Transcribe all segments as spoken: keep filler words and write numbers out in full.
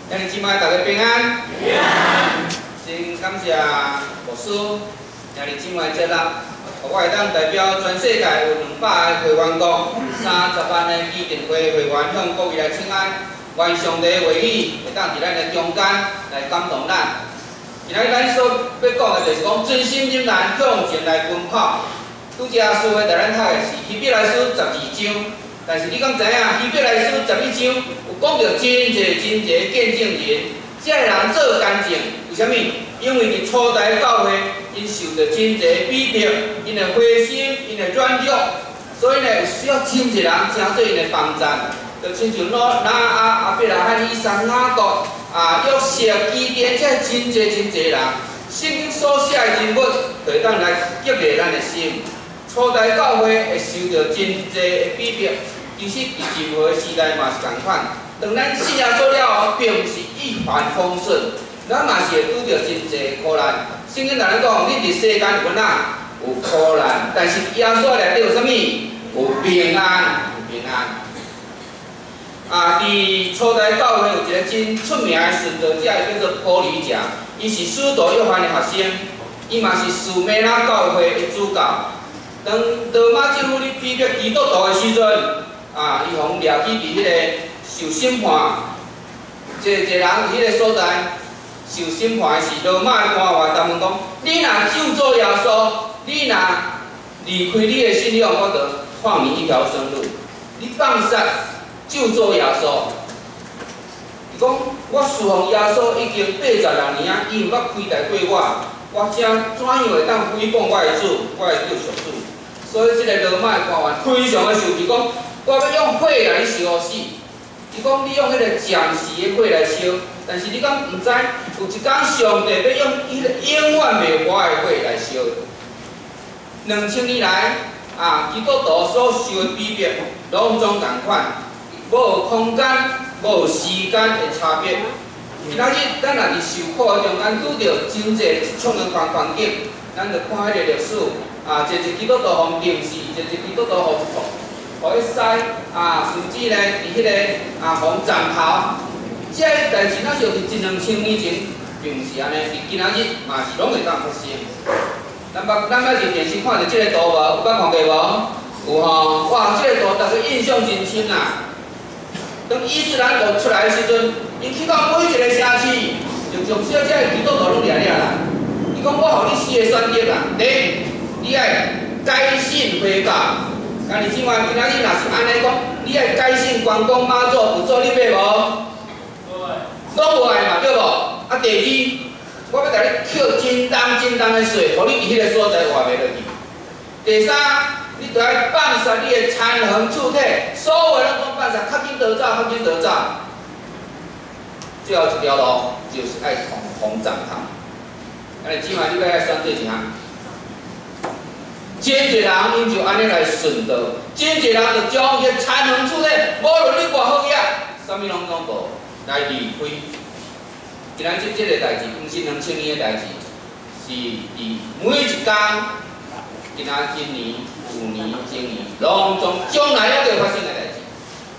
兄弟姊妹，大家平安。平安。先感谢牧师，兄弟姊妹接纳，我会当代表全世界有两百个会员国、三十万个基金会会员向各位来请安。愿上帝话语会当伫咱的中间来感动咱。今仔日咱所要讲的就是讲专心忍耐，向前来奔跑。拄则书的带咱读的是希伯来书十二章，但是你敢知影希伯来书十一章有讲到真济真济见证人，这个人做干净，为虾米？因为伫初代教会，因受到真济逼迫，因的灰心，因的软弱，所以呢有需要真济人成做因的帮赞。就亲像罗拿阿阿伯拉罕、以撒、雅各啊、约瑟、基甸，这真济真济人，圣经所写的人物，就会当来激励咱的心。初代教会会受到真济的逼迫，其实伫任何时代嘛是共款。当咱信仰做了后，并不是一帆风顺，咱嘛是会拄着真济苦难。圣经同咱讲，你伫世间有哪有苦难，但是耶稣内底有啥物？有平安，有平安。啊，伫初代教会有一个真出名的殉道者，叫做保利者，伊是使徒约翰的学生，伊嘛是士每拉教会的主教。当罗马政府咧批评基督徒的时阵，啊，伊互掠去伫迄个受审判，一一个人伫迄个所在受审判的是罗马的官员，他问讲：你若救做耶稣，你若离开你的信仰，我就放你一条生路。你放杀救做耶稣，伊讲我侍奉耶稣已经八十六年啊，伊毋捌开台过我，我怎怎样会当诽谤我的主，我的救赎主？所以，这个罗马的官员非常的生气，讲我要用火来你烧死。伊讲你用迄个暂时的火来烧，但是你敢毋知有一天上帝要用迄个永远袂坏的火来烧。两千年来啊，基督徒所受的逼迫，拢总共款，无有空间，无有时间的差别。今仔日咱若伫受苦的中间，拄着真济即种的环环境，咱着看迄个历史。啊，一一基督徒互定死，一一基督徒互互伊使啊，甚至呢，伫迄个啊，互斩头，这个代志若是伫一两千年前，并毋是安尼，伫今仔日嘛是拢会当发生。咱捌咱捌伫电视看着即个图无？有捌看过无？有吼，哇，即、这个图大家印象真深啊。当伊斯兰国出来的时阵，因去到每一个城市，就从小只个基督徒拢掠掠啦。伊讲我互你四个选择啦，第一。你爱改信悔改，但是今晚今仔日若是安尼讲，你爱改信关公妈祖有做你买无？拢无爱嘛，对无？啊，第二，我要甲你扣真重真重的税，互你伫迄个所在活袂落去。第三，你着爱放杀你的残横处体，所有拢总放杀，较紧得走，较紧得走。最后一条路就是爱红红斩头。安尼今晚你要爱选做一项？真济人因就安尼来顺道，真济人就将伊残横处体，无论你偌好嘢，啥物拢总无来离开。今仔日即个代志，毋是两千年的代志，是伫每一天、今仔今年、旧年、前年，拢总将来还会发生的代志。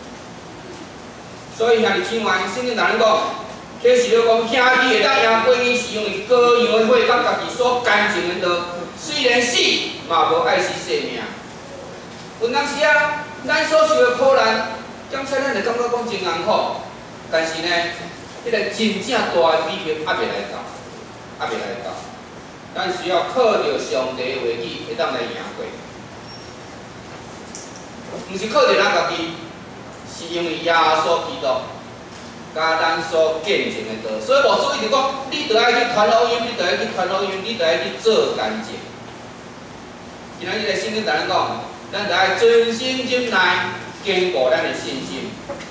所以兄弟姊妹，圣经同咱讲，启示录讲，兄弟会当赢过伊，是因为羔羊的血甲家己所干净的道。虽然死，嘛无爱惜生命。有当时啊，咱所受的苦难，检测咱会感觉讲真艰苦，但是呢，迄、那个真正大的逼迫还袂来到，还袂来到。咱需要靠着上帝的话语，会当来赢过。毋是靠着咱家己，是因为耶稣基督，甲咱所见证的道。所以牧师一直讲，你着爱去传福音，你着爱去传福音，你着爱去做干净。今仔日个圣经同咱讲，咱着爱专心忍耐，坚固咱的信心。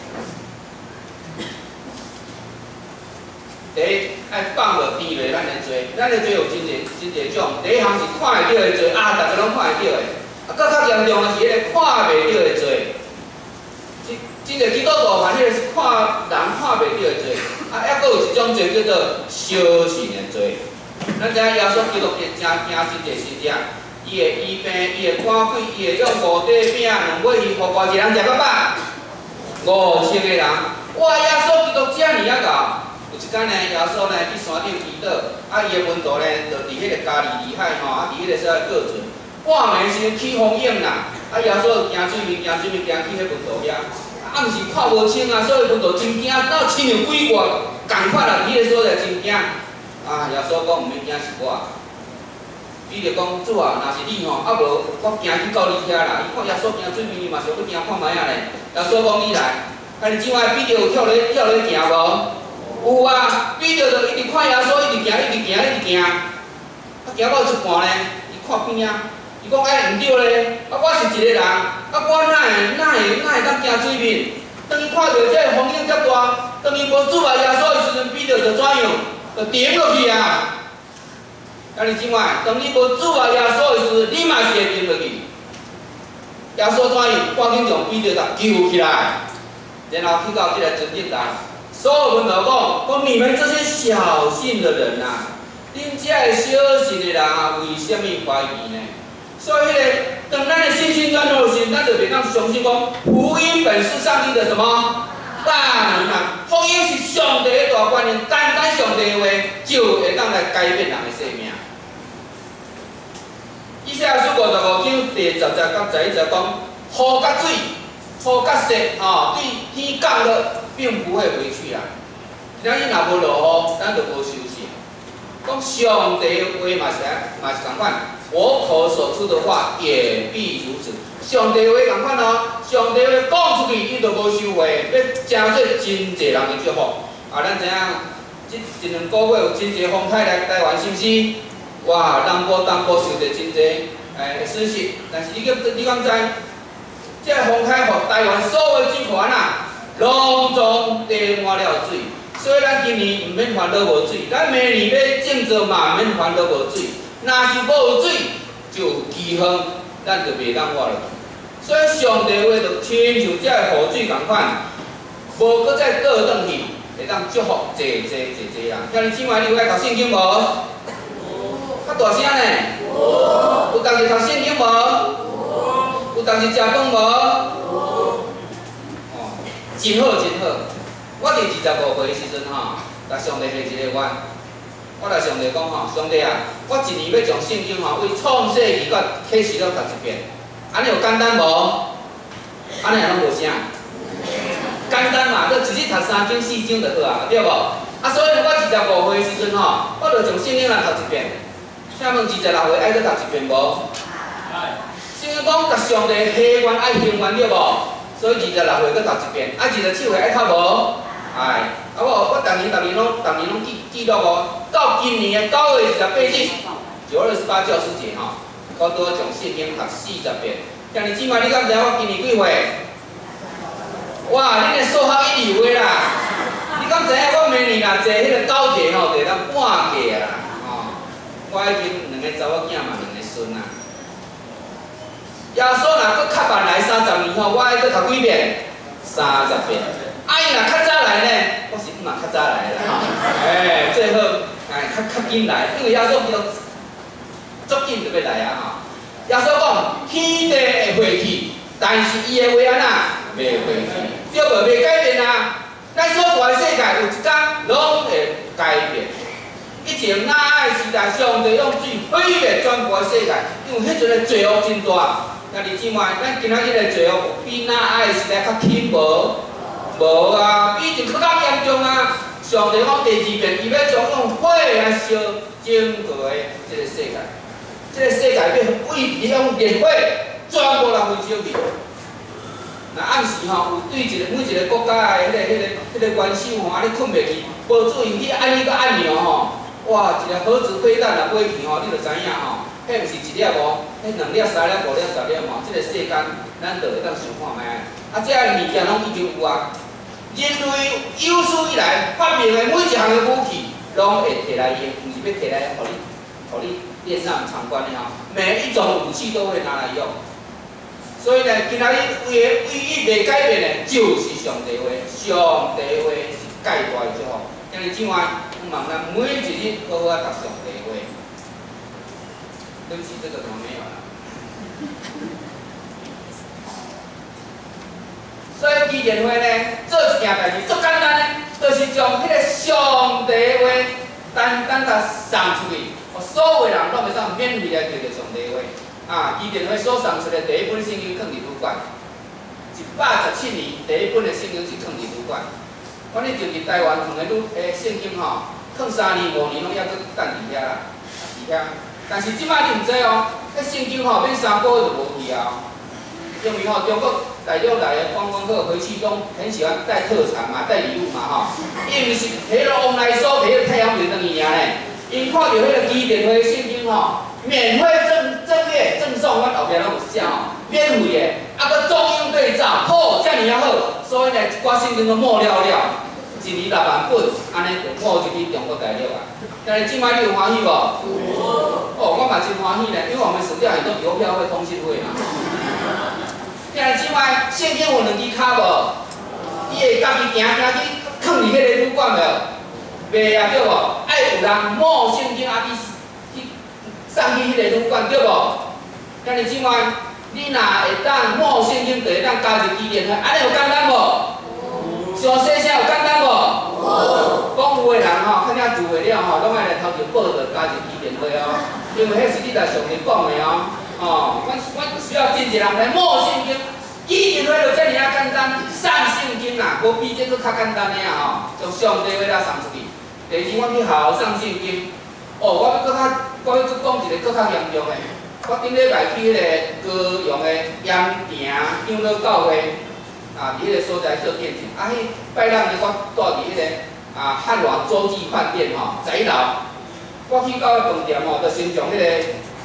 第一，爱放落边落咱的罪，咱的罪有真侪真侪种。第一项是看会到的罪，啊，大家拢看会到的。啊，更较严重的是迄个看袂到的罪。真真侪基督徒犯迄个是看人看袂到的罪，啊，还佫有一种罪叫做小信的罪。咱知影耶稣基督真正惊真侪死者。伊会医病，伊会赶鬼，伊会用五块饼两尾鱼，互偌济人食到饱？五千个人，哇！耶稣基督遮尔啊高， 有一天呢，耶稣呢去山顶祈祷，啊，伊的门徒呢就伫迄个加利利海吼，啊，伫迄个小个过船，半暝时起风涌啦，啊，耶稣行水面，行水面行去迄门徒遐，啊，毋是看无清啊，所以门徒真惊，到亲像鬼怪，共款啦，迄个所在真惊。啊，耶稣讲毋免惊是我。伊就讲主啊，若是你吼，啊无我行去到你遐啦。伊看耶稣行水面，伊嘛想要行看卖啊咧。耶稣讲你来，啊你即摆彼得有跳咧跳咧行无？有啊，彼得就一直看耶稣，一直行，一直行，一直行。啊行到一半咧，伊看边啊，伊讲哎毋对咧，啊我是一个人，啊我哪会哪会哪会当行水面？当伊看到这个风景遮大，当伊无主啊耶稣的时阵，彼得就怎样？就沉落去啊！啊，你即摆，当你无主啊耶稣的时，你嘛是会沉落去。耶稣怎样？赶紧将彼得甲救起来，然后去到这个真正台，所有门徒讲：讲你们这些小信的人啊，恁遮个小信的人啊，为什么怀疑呢？所以咧，当咱的信心转入时，咱就袂当相信讲福音本是上帝的什么？大能啊！福音是上帝的大观念，单单上帝的话就会当来改变人的生命。以赛亚书五十五章第十节到十一节讲，雨甲水、雨甲雪，吼，对天降了，并不会回去啦。咱伊若无落雨，咱就无收成。讲上帝的话嘛是嘛是共款，我口所出的话也必如此。上帝话共款哦，上帝话讲出去，伊就无收回，要真做真侪人的祝福。啊，咱知影，即一两个月有真侪风台来台湾，是毋是？哇，南部东部受着真侪诶损失，但是你个你敢知？这个风台互台湾所有水源啊，拢总滴满了水，所以咱今年毋免烦恼无水，咱明年要种植嘛，毋免烦恼无水。若是无有水，就饥荒，咱就袂当活落去。所以上帝话就亲像这个雨水共款，无搁再倒转去，会当祝福济济济济人。今日姊妹，你有爱读圣经无？较大声呢？有当时读圣经无？有当时食饭无？哦，真好真好。我伫二十五岁时阵吼，甲上帝下一个愿，我甲上帝讲吼，上帝啊，我一年要将圣经吼，为创世纪到启示录读一遍。安尼有简单无？安尼也拢无啥，简单嘛，你一日读三章四章就好啊，对无？啊，所以我二十五岁时阵吼，我就从圣经来读一遍。请问二十六岁爱搁读一遍无？圣经讲，甲上帝希愿爱行愿对无？所以二十六岁搁读一遍，啊，二十七岁爱读无？哎，啊我我逐年逐年拢逐年拢记记录哦，到今年的九月二十八日，九二十八教师节吼。我拄好从圣经读四十遍。今日姊妹，你敢知我今年几岁？哇，恁的数学一流的啦！你敢知影我明年若坐迄个高铁吼，就当半价啦！吼，我已经两个查某囝嘛，两个孙啊。耶稣若搁较晚来三十年吼，我爱搁读几遍？三十遍。啊，伊若较早来呢，我是嘛较早来啦吼。哎，最好哎较较紧来，因为耶稣比较。足紧就要来啊！吼，耶稣讲天地会废去，但是伊的话安那袂废去，对无？袂改变啊！咱所住的世界有一天拢会改变。以前那爱时代，上帝用水毁灭全部的世界，因为迄阵的罪恶真大。今日姊妹，咱今仔日的罪恶比那爱时代较轻无？无啊，比以前较严重啊！上帝讲第二遍，伊要将用火来烧整个的这个世界。这个世界要为利用电火全部来焚烧去。那暗时吼，有对一个每一个国家的迄、那个、迄、那个、迄、那个元首吼，安尼困袂去，无注意去按呢个按钮吼，哇，一个核子飞弹若飞去吼，你就知影吼，迄毋是一粒无，迄两粒、三粒、五粒、十粒吼，这个世间咱就会当想看卖。啊，这个物件拢已经有啊。人类有史以来发明的每一项的武器，拢会摕来用，毋是要摕来互你，互你。练上场馆的哈，每一种武器都会拿来用。所以呢，今仔日唯唯一袂改变的，就是上帝话。上帝话是介大的祝福。今日今晚，我望咱每一日好好啊读上帝话。对不起，这个怎么没有了？所以基建会呢，做一件代志足简单的，就是就是将迄个上帝话单单甲送出去，互所有人拢会当免费来摕到上帝话。啊，伊电话所送出的第一本圣经放伫旅馆，一百十七年第一本的圣经是放伫旅馆。反正就伫台湾放的旅诶圣经吼，放三年五年拢还阁等伫遐啦，伫遐。但是即摆你毋知哦，迄圣经吼免三个月就无去啊。因为吼中国大陆来的观光客回去拢很喜欢带特产嘛，带礼物嘛吼。伊毋是摕落往内收，摕个太阳袂等伊尔呢。因看到迄个基电话圣经吼，免费赠赠阅赠送，阮后壁拢有写吼，免费的，啊搁中英对照，好，遮尔啊好，所以呢一寡圣经都冒了了。一年六万本，安尼就冒入去中国大陆啊！但是即摆你有欢喜无？哦，我嘛真欢喜咧，因为我们省掉很多邮票费、通信费嘛。但是即摆圣经有两支卡无？伊会家己行行去藏伫迄个旅馆无？袂啊对无？爱有人冒圣经啊去去送去迄个旅馆对无？但是即摆你若会当冒圣经，就会当加入基电话，安尼有简单无？上细声有简单无？有。讲有诶人吼，较领住会了吼，拢爱来头前报着加入基电话哦，因为迄是你来上面讲诶哦。哦，阮阮需要真一人来冒圣经，基电话就遮尔啊简单，送圣经啦，无比这个较简单诶啊吼，将上帝话来送出去。第二，我去学校送圣经，哦，我要搁较，我要搁讲一个搁较严重诶，我顶礼拜去迄个高雄诶盐埕长老教会。啊，伫迄个所在做店前，啊，迄拜六呢，我住伫迄个啊汉华洲际饭店吼宅楼，我去到迄饭店吼，就先从迄个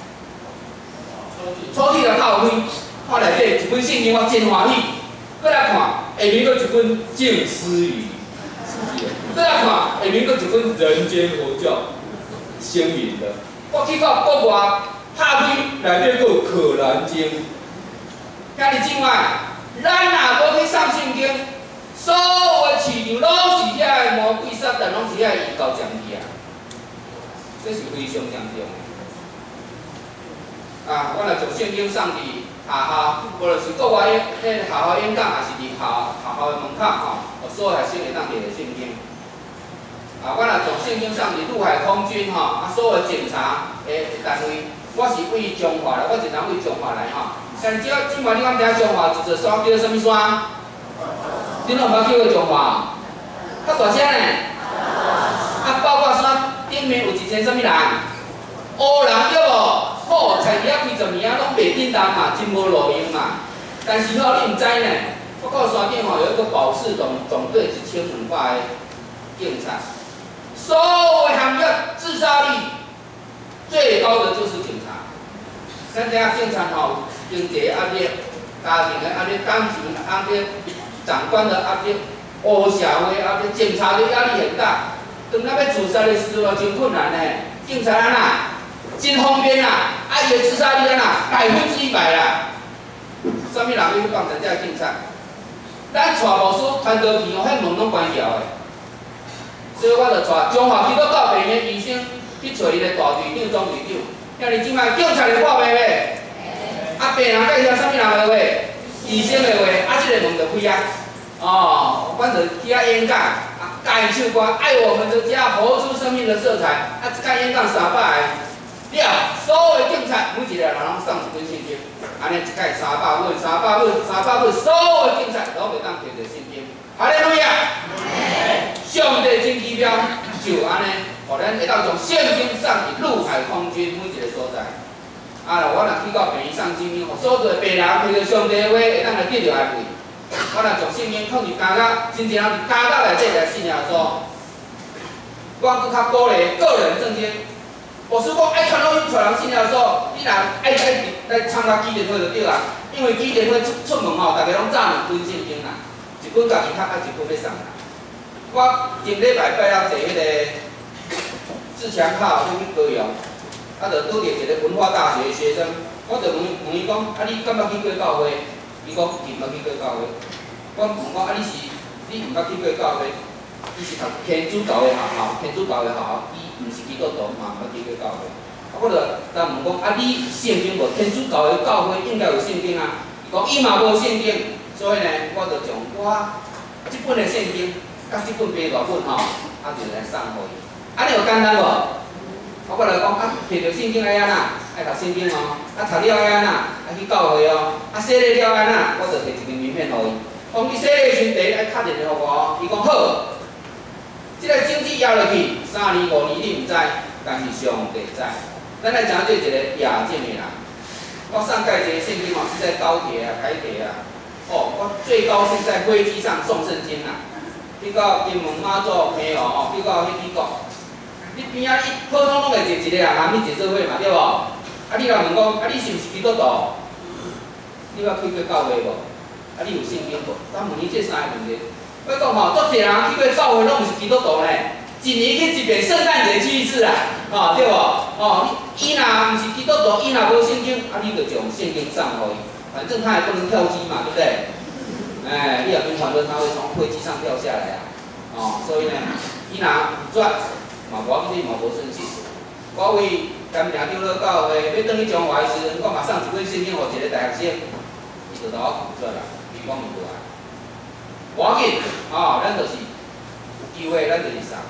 抽屉来敲开，看内底一本圣经，我真欢喜。过来看，下面搁一本静思语，过来看，下面搁一本人间佛教声明的。我去到国外，拍开内底搁有可兰经，今日境外。咱若无去送圣经，所有的市场拢是遐个魔鬼撒旦，拢是遐个异教奖励啊！这是非常严重的。啊，我若从圣经送伫学校，无论是国外迄个学校演讲，还是伫学学校的门口吼，互所有学生会当摕到圣经。啊，我若从圣经送伫陆海空军吼，啊，所有的检查的单位，我是为中华的，我是人为中华来吼。但是即个即摆你讲听中华一座山叫做啥物山？你拢毋捌去过中华？较大声呢？啊，包括山顶面有一个啥物人？乌人对无？好，才伫遐几十年啊，拢袂叮当嘛，真无路用嘛。但是吼，你毋知呢？我到山顶吼有一个保释总总队一千两百个警察，所有的行业自杀率最高的就是警察。咱遮警察吼。经济压力、家庭的压力、感情的压力、长官的压力、黑社会压力、警察的压力很大。当咱要自杀的时候，真困难呢。警察安那真方便啦，啊伊的自杀率安那百分之一百啦。啥物人要去帮咱遮警察？咱带无所传道片哦，迄门拢关掉的。所以我就带中华基督教病院医生去找伊的大队长、总队长，今日即摆警察来破病未？啊，病人介绍啥物人的话，医生的话，啊，即、这个门就开啊。哦，阮就去遐演讲，啊，教因唱歌，爱我们的家，活出生命的色彩。啊，一间演讲三百个，了，所有的警察每一个人拢送一本圣经，安尼一届三百本，三百本，三百本，所有的警察拢袂当摕到圣经。哈利路亚！上帝真奇妙，就安尼，互咱会当从圣经送入陆海空军每一个所在。啊！我若去到病院送圣经，互所有的病人听到上帝的话，会当来得到安慰。我若从圣经放入家家，真正人伫家家内底来信耶稣。我搁较鼓励个人正经。无是讲爱传福音传人信耶稣，你若爱爱来参加基电会就对啦。因为基电会出出门吼，大家拢早两本圣经啦，一本家己读，啊一本要送啦。我前礼拜拜了坐迄个自强号去高雄。啊，就拄着一个文化大学的学生，我就问问伊讲，啊，你敢捌去过教会？伊讲伊毋捌去过教会。我问讲，啊，你是你毋捌去过教会？伊是读天主教的学校，天主教的学校，伊毋是基督徒嘛，毋捌去过教会。啊，我就甲问讲，啊，你圣经无？天主教的教会应该有圣经啊。伊讲伊嘛无圣经，所以呢，我就从我即本的圣经甲即本笔大本吼，啊就来送互伊。安尼有简单无？我过来讲，啊，摕着圣经爱安怎？爱读圣经哦，啊读了爱安怎？爱去教会哦，啊洗礼了安怎？我就摕一张名片互伊。讲你洗礼时第一爱敲电话互我，伊讲好。即个证据压落去，三年五年你毋知，但是上帝知。咱来讲做一个亚健的人。我上届一个圣经哦，是在高铁啊、台铁啊，哦，我最高是在飞机上送圣经啊。去到金门妈祖庙哦，去到迄美国，你边仔你普通拢会坐一个人，含你坐做伙嘛，对无？啊，你若问讲，啊，你是毋是基督徒？你捌去过教会无？啊，你有圣经无？咱问你这三个问题。我讲吼，足侪人去过教会拢毋是基督徒呢，一年去一遍，圣诞节去一次啊，哦，对无？哦，伊若毋是基督徒，伊若无圣经，啊，你就将圣经送互伊，反正他也不能跳机嘛，对不对？哎，你若跟传论，他会从飞机上掉下来啊，哦，所以呢，伊若唔转，嘛无要紧，嘛无生气。我为甘良长老教会要转去中华时，我马上一本圣经互一个大学生，伊就甲我讲出来，伊讲唔过来。无要紧，哦，咱就是有机会，咱就是送。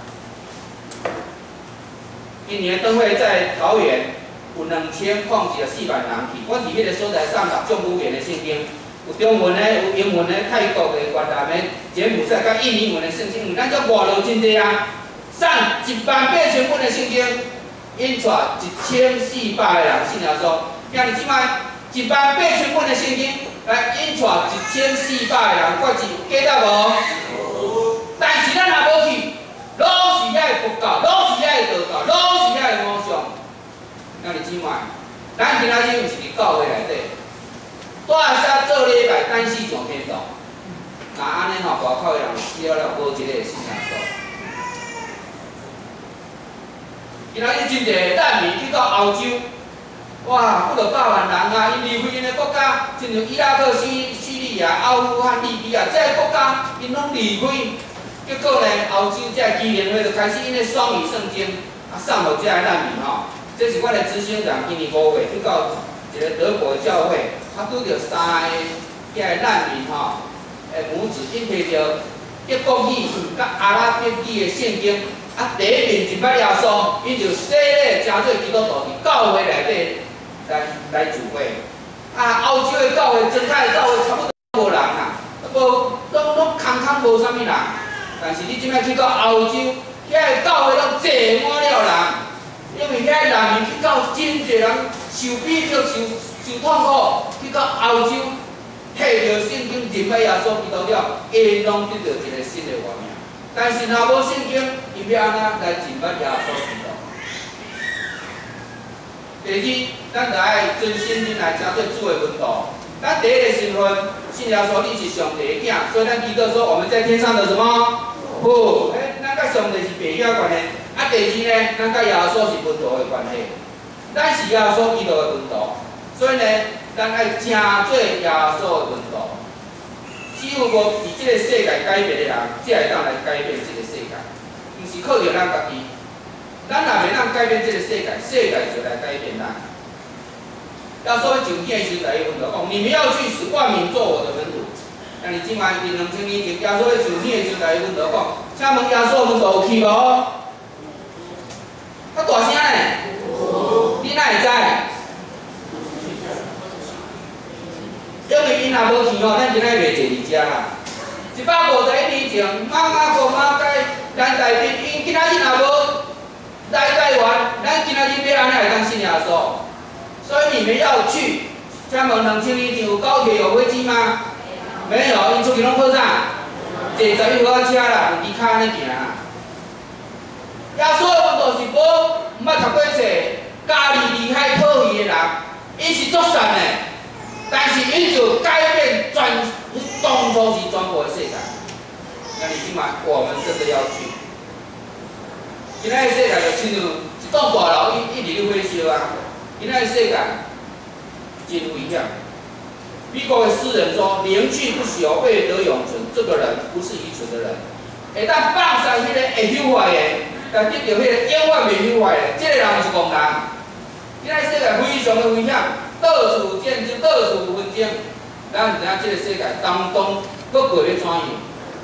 今年灯会在桃园有两千矿一个四万人去，我伫迄个所在上读中古园的圣经，有中文的，有英文的，泰国的、越南的、柬埔寨甲印尼文的圣经，咱遮外劳真济啊，送一万八千本的圣经，引出一千四百个人信耶稣。今日即摆一万八千本的圣经。来引出一千四百个人，我是有假到无？但是咱若无去，老是遐个佛教，老是遐个道教，老是遐个偶像。今日即摆，咱今仔日毋是伫教会内底，带下做礼拜，等死上天堂。那安尼吼，外口个人死了了，无一个会信耶稣。今仔日真侪难民去到欧洲。哇，不着百万人啊！因离开因个国家，亲像伊拉克、叙叙利亚、阿富汗、利比亚这些国家，因拢离开。结果呢，欧洲这基联会就开始因个双语圣经啊送互这些难民吼。这是我的执行长，今年五月去到一个德国的教会，啊拄着三个遐个难民吼，诶母子因摕着德国语甲阿拉伯语的圣经，啊第一面就捌耶稣，因就洗礼成做基督徒，伫教会内底。来来聚会，啊，欧洲的教会、真泰的教会差不多无人啦，无拢拢空空无啥物人。但是你即摆去到欧洲，遐个教会拢坐满了人，因为遐个难民去到真侪人受逼迫、受受痛苦，去到欧洲，摕着圣经认为耶稣基督了，因拢得到一个新的活命。但是若无圣经，伊要安怎来认捌耶稣基督？第二，咱着爱真心认来成做主的门徒。咱第一个身份，信耶稣你是上帝的囝，所以咱祈祷说我们在天上的什么？父，哎，咱甲上帝是朋友的关系。啊，第二呢，咱甲耶稣是门徒的关系。咱是耶稣基督的门徒，所以呢，咱爱正做耶稣的门徒。只有无伫即个世界改变的人，才会当来改变即个世界，毋是靠着咱家己。咱若袂当改变这个世界，世界就来改变咱。要说上天的时候，伊问着讲：你们要去使万民做我的门徒。但是今晚伫两千年前，耶稣上天的时候，伊问着讲：请问耶稣门徒有去无？较大声呢？你哪会知？因为因若无去吼，咱今仔袂坐伫遮啦。一百五十一年前，马马国马街咱大兵，因今仔日若无。来台湾，咱今仔日要安尼来当信耶稣，所以你们要去。请问两千年前有高铁有飞机吗？没有，因出去拢靠啥？坐十一号车啦，用伫骹安尼行啦。耶稣的门徒是无毋捌读过册，家己离开讨鱼的人，伊是作善的，但是伊就改变全当初是全部的世界。那你今晚我们真的要去。今仔个世界就亲像一栋大楼一一直咧火烧啊！今仔个世界真危险。美国的诗人说：“灵去不朽，未得永存。”这个人不是愚蠢的人，会当放下迄个会朽坏的，但得到迄个永远袂朽坏的，这个人是戆人。今仔个世界非常的危险，到处战争，到处纷争。咱毋知影这个世界当中佫过咧怎样？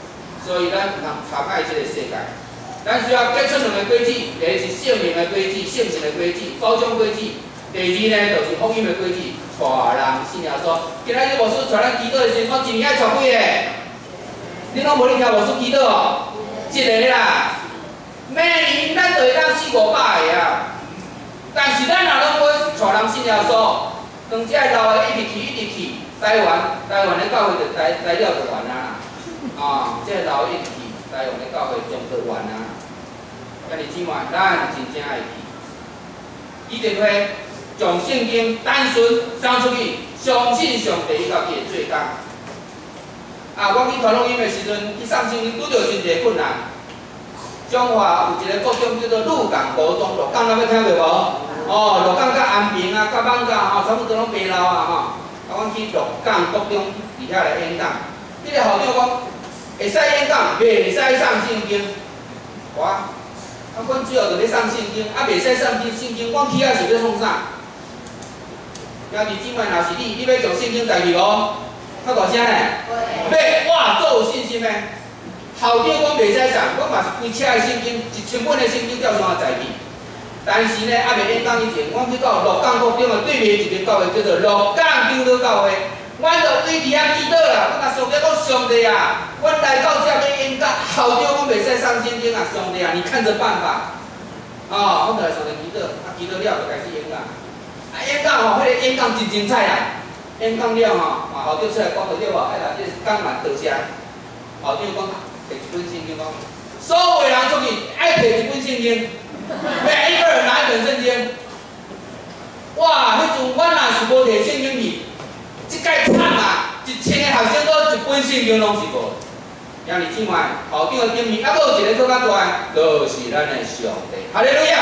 所以咱唔通妨碍这个世界。咱需要结出两个规矩，第一是性命的规矩、性情的规矩、高中规矩；第二呢，就是福音的规矩，带人信耶稣。今仔日牧师带咱祈祷的时阵，我一年爱带几个？你拢无咧听牧师祈祷哦？一个啦。每年咱就会当四五百个啊。但是咱若拢要带人信耶稣，当这老的一直去一直去，台湾台湾的教会就台台了就完啦。啊，这老的一直去，台湾的教会终就完啦。家己姊妹，咱真正爱去。伊定会将圣经单纯送出去，相信上帝伊家己会做工。啊，我去传福音的时阵，去送圣经拄着真侪困难。中华有一个高中叫做鹿港高中，鹿港咱要听过无？哦，鹿港甲安平啊、甲艋舺吼，全部都拢白老啊吼。啊，阮去鹿港高中伫遐来演讲，迄个校长讲会使演讲，袂使送圣经。哇！啊，阮主要就咧送圣经，啊，袂使送圣经，阮去遐是要创啥？兄弟姊妹，若是你，你要从圣经带去无？较大声咧！要，哇，足有信心诶！校长讲袂使送，我嘛是规车诶圣经，一千本诶圣经照常载去。但是呢，还袂演讲以前，阮去到鹿港高中诶对面一个教会叫做鹿港长老教会。阮就对伫遐祈祷啦，我甲上帝讲上帝啊，阮来到这要演讲，校长讲袂使送圣经啊，上帝啊，你看着办吧。哦，我就来上帝祈祷，啊祈祷了就开始演讲。啊演讲吼，迄、那个演讲真精彩啦。演讲了吼，啊校长出来讲到对无？哎呀，这讲蛮多谢。校长讲摕一本圣经讲，所有人出去爱摕一本圣经，每一个人拿一本圣经。哇，迄阵阮若是无摕圣经去。即届惨啊！一千个学生都一本圣经拢是无。兄弟姊妹，校长的顶面，还佫有一个更较大，就是咱的上帝。哈利路亚！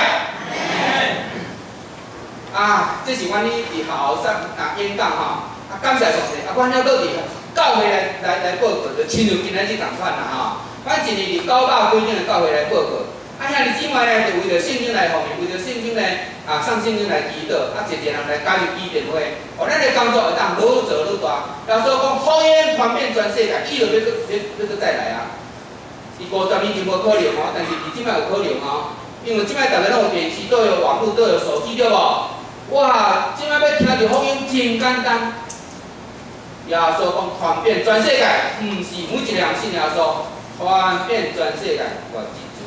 啊，这是阮哩伫学校上啊演讲吼，啊感谢上帝。啊，阮了佫伫教会来来来报告，就亲像今仔日共款啦吼。阮一年伫九百几间的教会来报告。啊，兄弟姊妹呢，就为着圣经来奉献，为着圣经呢，啊，送圣经来祈祷，啊，一个人来加入基电会，哦，咱的工作会当愈做愈大。要说讲福音传遍全世界，伊就要要要要再来啊！伊五十年前无可能哦，但是伊即摆有可能哦，因为即摆大家拢有电视，都有网络，都有手机，对无？哇，即摆要听到福音真简单。耶稣讲传遍全世界，毋是每一个人信耶稣，传遍全世界，我记住。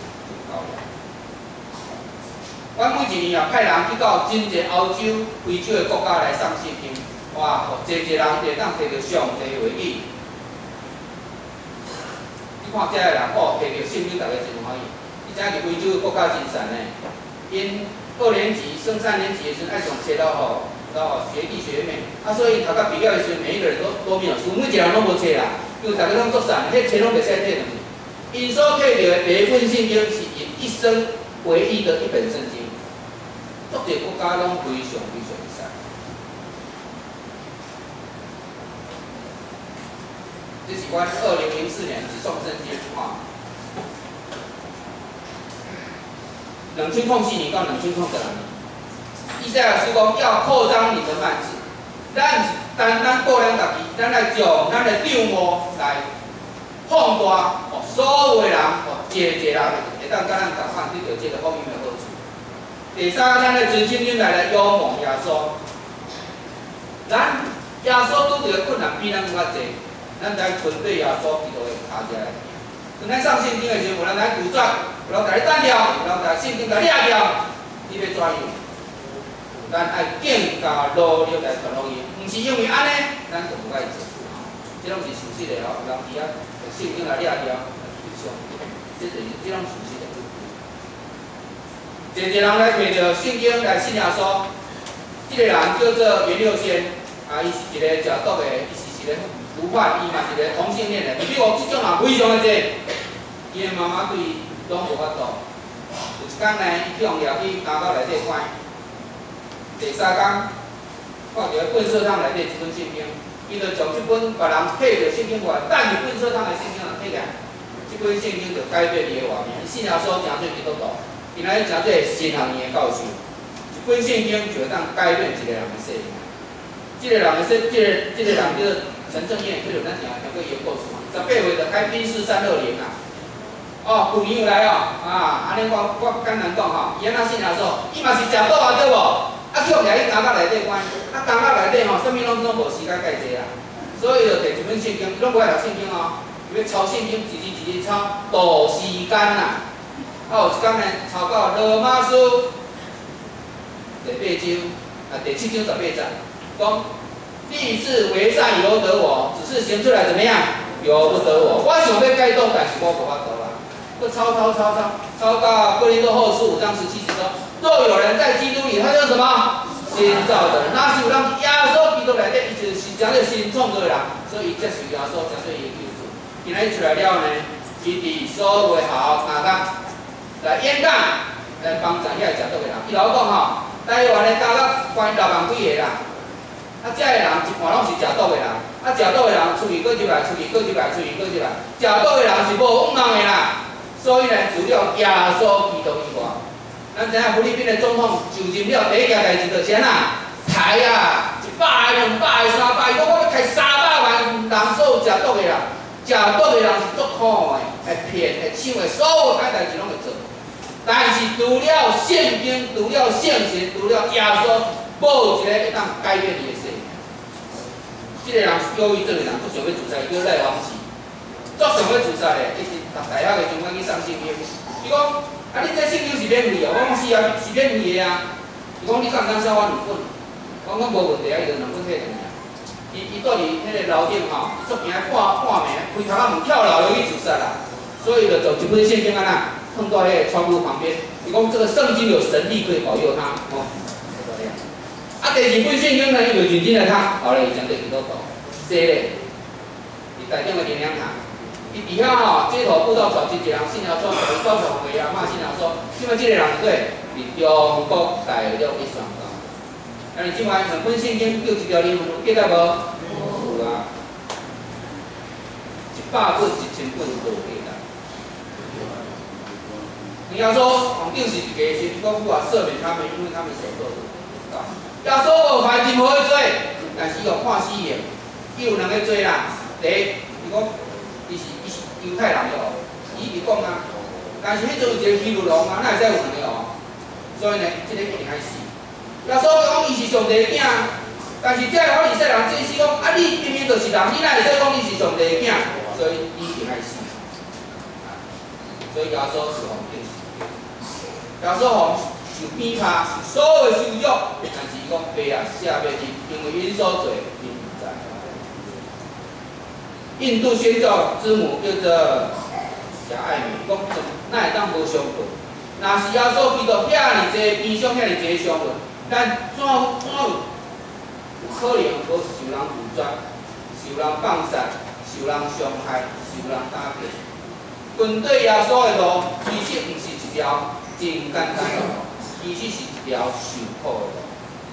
阮每一年也派人去到真侪欧洲、非洲的国家来送圣经，哇，互侪侪人会当摕到上帝的话语。你看遮个人哦，摕到圣经，大家真欢喜。你知影伫非洲的国家真善呢，因二年级升三年级的时阵爱上切到吼，到学弟学妹，啊，所以读到毕业的时阵，每一个人都都没有书，每一个人拢无册啦，因为大家拢作善，迄册拢袂使摕落去。因所摕到的第一份圣经是因一生唯一的一本圣经。足侪国家拢非常非常善。这是阮二零零四年自送圣经吼，两千零四年到两千零十六年，以赛亚书讲要扩张你的幔子，咱单单个人家己，咱来将咱的丈夫来放大，哦，所有的人，哦，一个一个人会当甲咱共款得到这个福音的好处。第三，咱来真心心来来仰望耶稣。咱耶稣拄着困难比咱更较济，咱来存对耶稣基督的脚下来。当咱上圣经的时候，有人来杜绝，有人来单调，有人来圣经来掠掉，你要怎样？咱爱更加努力来传福音，毋是因为安尼，咱就无爱做。这拢是事实的哦，有人伫遐圣经来掠掉，这就是这种事实的。一个人来摕着圣经来信耶稣，这个人叫做袁六仙，啊，伊是一个食毒的，伊是一个毒贩，伊嘛是一个同性恋的。而且哦，这种人非常的多，伊的妈妈对伊拢无法度。有一天呢，伊去用掠去监牢内底关。第三天，看到粪扫桶内底一本圣经，伊就将这本别人配着圣经过来，等于粪扫桶的圣经人配起来，这本圣经就改变伊的画面。伊信耶稣，诚做基督徒。今仔日诚侪新学年的教授，一本圣经就会当改变一个人的生命。这个人的生，这个这个人叫陈正彦，这个咱听听过伊的故事嘛，十八岁就开宾士三六零啦。哦，旧年有来哦，啊，安尼我我简单讲吼，伊安那信来说，伊嘛是食倒啊对无？啊，叫来去监狱内底关，啊，监狱内底吼，啥物拢拢无时间介济啦，所以就摕一本圣经，拢无爱读圣经哦，伊要抄圣经，一字一字抄，度时间啦。啊，有一天呢，抄到罗马书第八章，啊，第七章十八节，讲立志为善由得我，只是行出来怎么样，由不得我。我想要改动，但是我无法度啦。不抄抄抄抄抄到哥林多后书五章十七节说：若有人在基督里，他就是什么？新造的人。那是有人耶稣基督内底，伊就是讲个新创造的人，所以这是耶稣绝对的救主。今仔日出来了呢，伊伫所有的好哪甲来演讲，来帮助遐食倒的人。伊老讲吼，台湾的家乐关六万几个啦，啊，遮个人一半拢是食倒的人，啊，食倒的人出去过入来，出去过入来，出去过入来，食倒的人是无往人的啦。所以呢，除了耶稣基督以外，咱知影菲律宾的总统就任了第一件代志就是啥啦？台啊，一百个、两百个、三百个，我要开三百万人所有食倒的人，食倒的人是足苦的，会骗、会抢的，所有歹代志拢会做。但是除了圣经，除了圣神，除了耶稣，无一个会当改变伊的生命。这个人是忧郁症的人，不想要自杀，叫赖王志，足想要自杀的，一直。大学的中间去上圣经，伊讲啊，你这圣经是免费哦，我讲是啊，是免费的啊。伊讲你敢当少我两本，我讲无问题啊，伊就两本退两伊伊住伫迄个楼顶吼，伊足惊半半暝，开头仔门跳楼就去自杀啦。所以就做一本圣经安那放到迄个窗户旁边。伊讲这个圣经有神力可以保佑他，哦，啊，第二本圣经呢，伊就认真来读，后来伊将对伊都读，写咧，伊台中的灵粮堂。伊伫遐吼，街头步道找一个人信了说，伊高雄回阿嬷信了说，因为这个人对，伫中国大陆去宣告。啊，你即摆两本圣经叫一条灵魂，记得无？有啊，一百本、一千本都记得。你要说皇帝是一个神，讲我赦免他们，因为他们所做的不知道。要说无犯任何的罪，但是伊有判死刑，伊有两个罪啦。第一，伊讲。伊是伊是犹太人哦，伊是讲啊，但是迄阵有一个希律王啊，哪会使有两个哦？所以呢，即、这个一定爱死。耶稣讲伊是上帝的囝，但是这个法利赛人即是讲啊，你明明就是人，你哪会使讲你是上帝的囝？所以你一定爱死。所以耶稣是皇帝，耶稣皇受鞭挞，受所有的羞辱，但是伊讲爸啊，赦免伊，因为因所做，因不知。印度宣教之母叫做夏爱美，讲哪会当无相信？若是耶稣基督遐尔济悲伤，遐尔济伤痕，咱怎怎有可能无受人拒绝、受人放杀、受人伤害、受人打击？军队耶稣的路，其实毋是一条真简单的路，其实是一条受苦的路。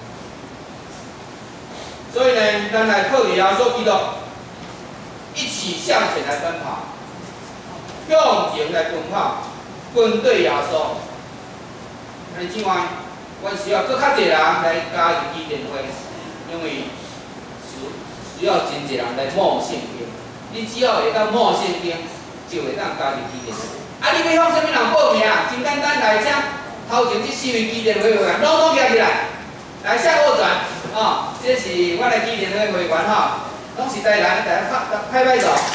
所以呢，咱来靠着耶稣基督。一起向前来奔跑，向前来奔跑，军队耶稣。安尼怎话？阮需要搁较侪人来加入基甸会，因为需需要真侪人来冒圣经。你只要会当冒圣经，就会当加入基甸会。啊，你要向啥物人报名啊？真简单，来请头前这四位基甸会会员，拢拢举起来，来向我转啊！这是我的基甸会会员哈。拢是台南，大家拍拍拍手。好，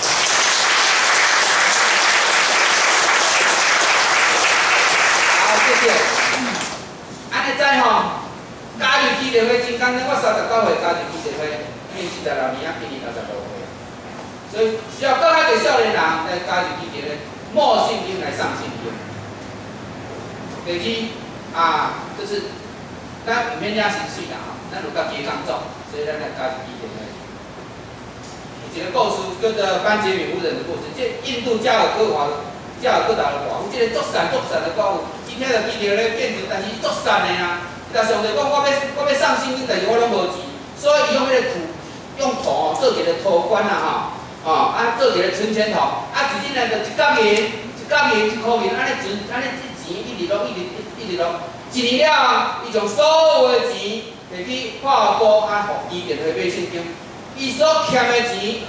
谢谢。安尼知吼，加入基甸会真简单，我三十九岁加入基甸会，今年四十六年啊，今年六十六岁。所以需要更较侪少年人来加入基甸会，冒圣经来上圣经。第二啊，就是咱毋免领薪水啦吼，咱有家己工作，所以咱来加入基甸会。一个故事叫做班杰明夫人的故事，这印度加尔各华、加尔各答的寡妇，这个足善足善的寡妇，伊听到基甸咧变成，但是伊足善的啊。但上帝讲我要我要上圣经，但是我拢无钱，所以伊用迄个土，用土哦做一个土官啦吼，哦啊做一个存钱筒，啊一日呢就一角银，一角银一箍银，安尼存，安尼这钱一直拢一直一直拢，一年了，伊将所有的钱摕去化布啊，互基甸去买圣经。伊所欠的钱，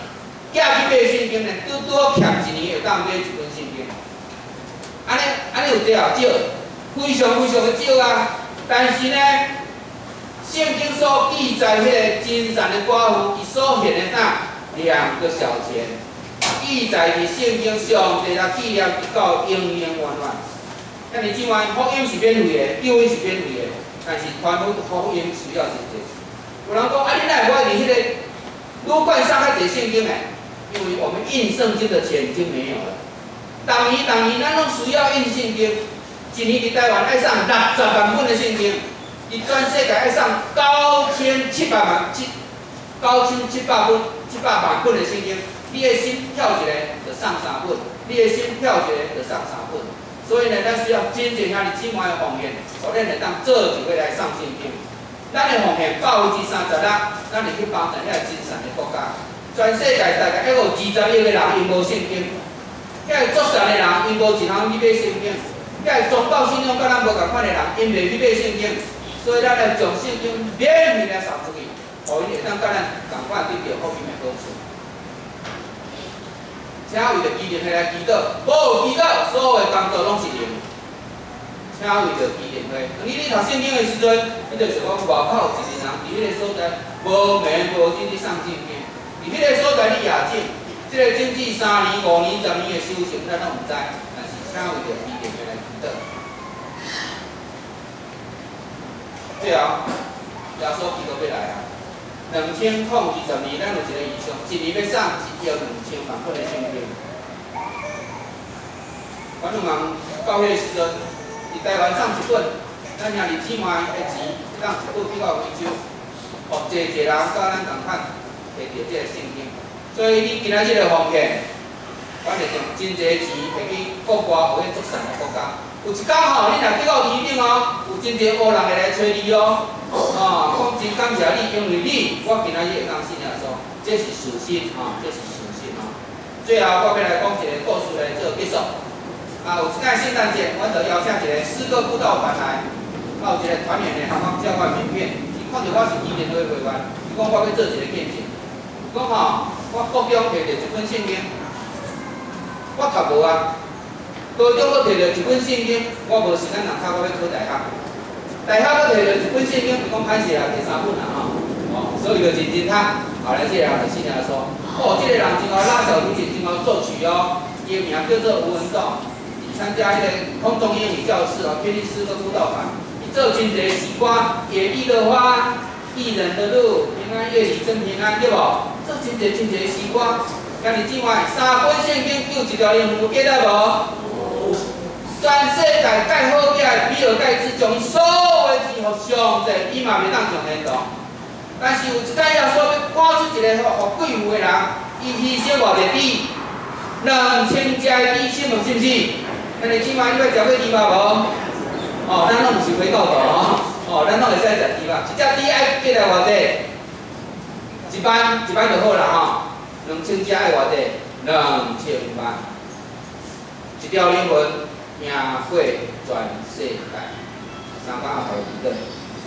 寄去买圣经呢，拄拄欠一年会当买一本圣经。安尼安尼有对啊？少，非常非常的少啊！但是呢，圣经所记载迄个真善的寡妇，伊所献的啥？两个小钱，记载伫圣经上帝来纪念直到永永远远。咱你即摆福音是免费的，救恩是免费的，但是传福福音需要真济。有人讲啊，你哪会我伫迄个撸罐上较侪圣经诶？因为我们印圣经的钱已经没有了。当年当年咱拢需要印圣经，一年伫台湾爱上六十万本的圣经，伫全世界爱上九千七百万七九千七百本七百万本的圣经。你的心跳一个就上三本，你的心跳一个就上三本。所以呢，咱需要真正兄弟姊妹的奉献，互咱会当做一回来上圣经。咱的奉献百分之三十六，咱会去帮助遐真善的国家。全世界大概还有二十亿个人因无圣经，遐作善的人因无一通去买圣经，遐宗教信仰甲咱无共款的人因袂去买圣经，所以咱要将圣经免费来送出去，互因会当甲咱共款得到福音的好处。请为着基灵会来祈祷，无有祈祷，所有的工作拢是零。请为着基灵会，当你咧读圣经的时阵，你就是讲外口一个人伫迄个所在无眠无止咧上圣经，伫迄个所在你也种，即个经济三年、五年、十年的修行，咱拢毋知，但是请为着基灵会来祈祷。最后，耶稣基督要来啊！两千零二十年，咱有一个预算，一年要送一亿两千万本的圣经。阮两人到迄个时阵，伫台湾送一本，咱兄弟姊妹的钱，当一本比较回收，互济济人甲咱共款摕到即个圣经。所以你今仔日的奉献，阮会用真济钱摕去国外或者做善的国家。有一天吼，你若去到医院哦，有真济乌人会来找你哦。哦，讲真感谢你，因为你，我今仔日会当信耶稣，这是事实啊，这是事实啊。最后，我要来讲一个故事来做结束。啊，有一摆圣诞节，阮就邀请一个诗歌辅导团来，啊，有一个团员呢，通通交换名片，伊看到我是基灵会会员，伊讲我要做一个见证。讲吼，我国中摕到一本圣经，我读无啊。高中我摕到一本圣经，我无时间人读，我要考大学。大学我摕到一本圣经，就讲歹势啊，第三本啦吼。哦，所以就认真读。后来这个人就信了说，哦，这个人真好拉小提琴，真好作曲哦，伊个名叫做吴文栋。参加迄个空中英语教室哦，偏离诗歌辅导团，伊做真侪诗歌，野地的花，艺人的路，平安夜里真平安，对无？做真侪真侪诗歌。今日之外，三本圣经有一条音符，记得无？全世界介好起来，比尔盖茨将所有的钱互上帝，伊嘛袂当上天堂。但是有一摆耶稣要赶出一个互贵妇的人，伊牺牲偌济猪，两千只的猪，信无信不信？咱你即摆你要食过猪肉无？哦，咱拢毋是回教徒哦，哦，咱拢会使食猪肉。一只猪爱计来偌济？一班一班就好啦吼，两千只爱偌济？两千万。一条灵魂赢过全世界，三百后一个。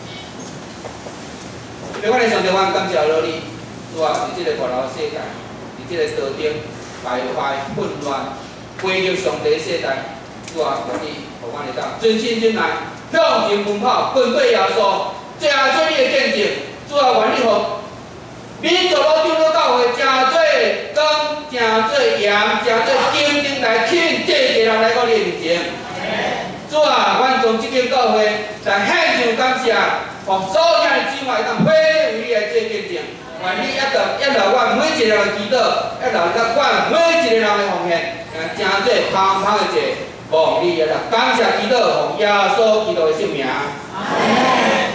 另外，上帝，我感谢老你，主啊，伫即个外头世界，伫即个道顶败坏混乱，背逆上帝的世代。主啊，求你，互我会当真心真爱，向前奔跑，跟对耶稣，真做你的见证。主啊，愿你互民族老长老教会真做光，真做盐，真做金灯来吸引这个人来到你的面前。主啊，阮从这间教会来献上感谢，互所有兄弟姊妹当回为你来做见证。愿你一直一路阮每一个人祈祷，一路甲阮每一个人的奉献，真做芳芳的一个。奉你了，感谢基督，奉耶稣基督的圣名。